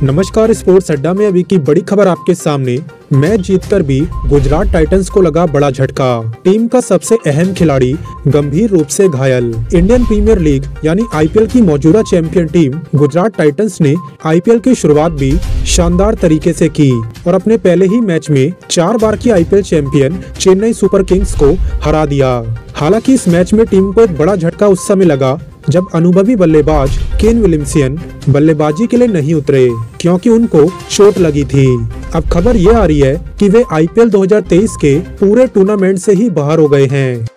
नमस्कार, स्पोर्ट्स अड्डा में अभी की बड़ी खबर आपके सामने। मैच जीतकर भी गुजरात टाइटंस को लगा बड़ा झटका। टीम का सबसे अहम खिलाड़ी गंभीर रूप से घायल। इंडियन प्रीमियर लीग यानी आईपीएल की मौजूदा चैंपियन टीम गुजरात टाइटंस ने आईपीएल की शुरुआत भी शानदार तरीके से की और अपने पहले ही मैच में 4 बार की IPL champion Chennai Super Kings को हरा दिया। हालांकि इस मैच में टीम को एक बड़ा झटका उस समय लगा जब अनुभवी बल्लेबाज केन विलियमसन बल्लेबाजी के लिए नहीं उतरे, क्योंकि उनको चोट लगी थी। अब खबर ये आ रही है कि वे आईपीएल 2023 के पूरे टूर्नामेंट से ही बाहर हो गए हैं।